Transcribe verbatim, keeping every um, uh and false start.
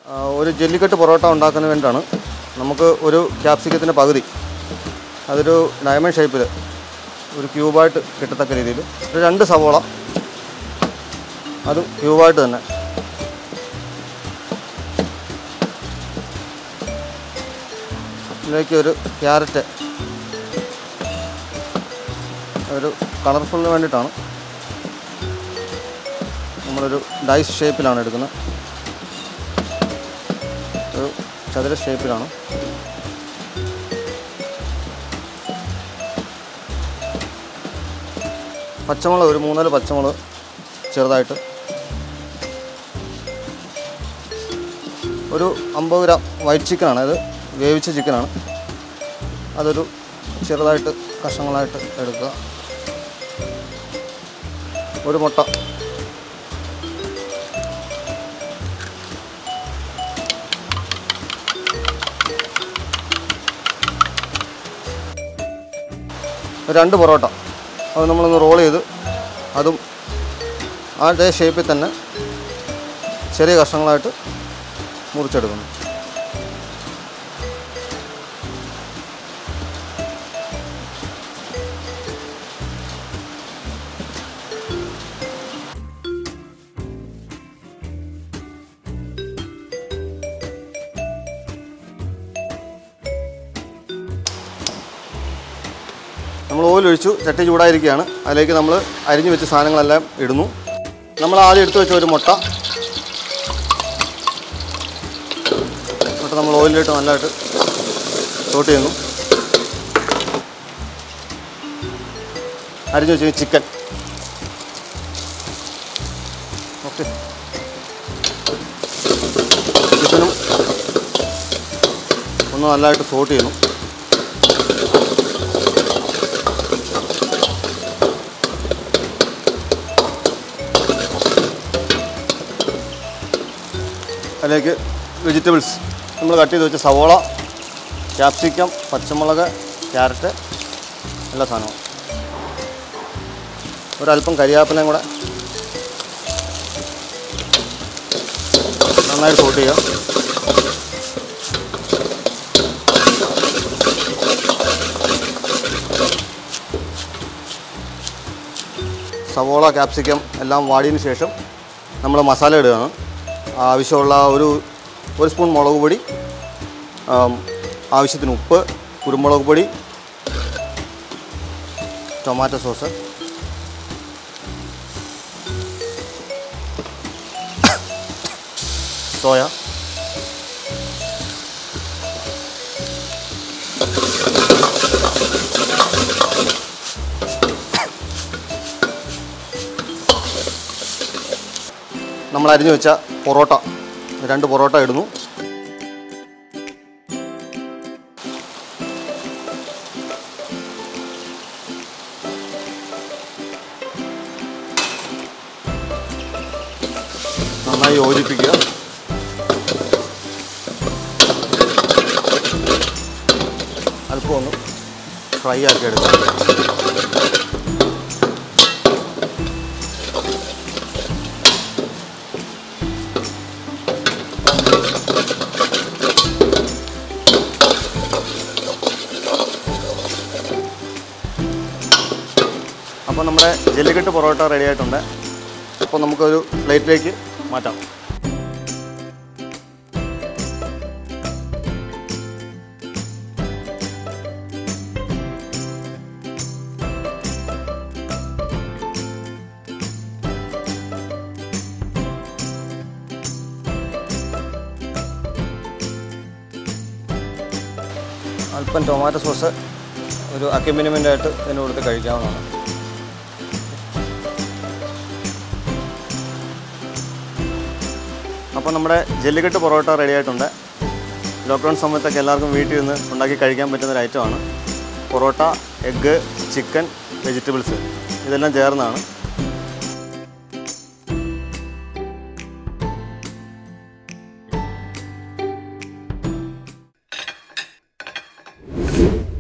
ഒരു ജെല്ലിക്കട്ട് പൊറോട്ട ഉണ്ടാക്കുന്നതിന് വേണ്ടിയാണ് നമുക്ക് ഒരു ക്യാപ്സിക്കത്തിൻ്റെ പകുതി അതൊരു ഡയമണ്ട് ഷേപ്പിൽ ഒരു ക്യൂബായിട്ട് കിട്ടത്തക്ക രീതിയിൽ ഒരു രണ്ട് സവോള അതും ക്യൂബായിട്ട് തന്നെ, ഇതിലേക്ക് ഒരു ക്യാരറ്റ് ഒരു കളർഫുള്ളിന് വേണ്ടിയിട്ടാണ് നമ്മളൊരു ഡൈസ് ഷേപ്പിലാണ് എടുക്കുന്നത്, ഒരു ചതുര ഷേപ്പിലാണ്. പച്ചമുളക് ഒരു മൂന്നാല് പച്ചമുളക് ചെറുതായിട്ട്, ഒരു അമ്പത് ഗ്രാം വൈറ്റ് ചിക്കനാണ്, അത് വേവിച്ച ചിക്കനാണ്, അതൊരു ചെറുതായിട്ട് കഷ്ണങ്ങളായിട്ട് എടുക്കുക. ഒരു മുട്ട, രണ്ട് പൊറോട്ട അത് നമ്മളൊന്ന് റോൾ ചെയ്ത് അതും അതേ ഷേപ്പിൽ തന്നെ ചെറിയ കഷ്ണങ്ങളായിട്ട് മുറിച്ചെടുക്കുന്നു. നമ്മൾ ഓയിൽ ഒഴിച്ചു, ചട്ടി ചൂടായിരിക്കുകയാണ്. അതിലേക്ക് നമ്മൾ അരിഞ്ഞു വെച്ച സാധനങ്ങളെല്ലാം ഇടുന്നു. നമ്മൾ ആദ്യം എടുത്തു വെച്ച ഒരു മുട്ട മുട്ട നമ്മൾ ഓയിലിട്ട് നല്ലതായിട്ട് സോട്ട് ചെയ്യുന്നു. അരിഞ്ഞു വെച്ച ചിക്കൻ, ഓക്കെ, ചിക്കനും ഒന്ന് നല്ലതായിട്ട് സോട്ട് ചെയ്യുന്നു. അതിലേക്ക് വെജിറ്റബിൾസ് നമ്മൾ കട്ട് ചെയ്ത് വെച്ച സവോള, ക്യാപ്സിക്കം, പച്ചമുളക്, ക്യാരറ്റ്, എല്ലാ സാധനവും, ഒരല്പം കരിയാപ്പിലയും കൂടെ നന്നായിട്ട് സോട്ട് ചെയ്യുക. സവോള, ക്യാപ്സിക്കം എല്ലാം വാടിയതിന് ശേഷം നമ്മൾ മസാല ഇടുകയാണ്. ആവശ്യമുള്ള ഒരു ഒരു സ്പൂൺ മുളക് പൊടി, ആവശ്യത്തിന് ഉപ്പ്, കുരുമുളക് പൊടി, ടൊമാറ്റോ സോസ്, സോയ, നമ്മൾ അരിഞ്ഞു വെച്ച പൊറോട്ട, രണ്ട് പൊറോട്ട ഇടുന്നു. നന്നായി യോജിപ്പിക്കുക. അല്പം ഒന്ന് ഫ്രൈ ആക്കി എടുക്കുക. അപ്പോൾ നമ്മുടെ ജെല്ലിക്കട്ട് പൊറോട്ട റെഡി ആയിട്ടുണ്ട്. അപ്പോൾ നമുക്കൊരു പ്ലേറ്റിലേക്ക് മാറ്റാം. അല്പം ടൊമാറ്റോ സോസ് ഒരു അക്കോമ്പനിമെൻ്റ് ആയിട്ട് ഇതിന് കൊടുത്ത് കഴിക്കാവുന്നതാണ്. അപ്പോൾ നമ്മുടെ ജെല്ലിക്കട്ട് പൊറോട്ട റെഡി ആയിട്ടുണ്ട്. ലോക്ക്ഡൗൺ സമയത്തൊക്കെ എല്ലാവർക്കും വീട്ടിൽ നിന്ന് ഉണ്ടാക്കി കഴിക്കാൻ പറ്റുന്ന ഒരു ഐറ്റമാണ്. പൊറോട്ട, എഗ്ഗ്, ചിക്കൻ, വെജിറ്റബിൾസ് ഇതെല്ലാം ചേർന്നാണ്. you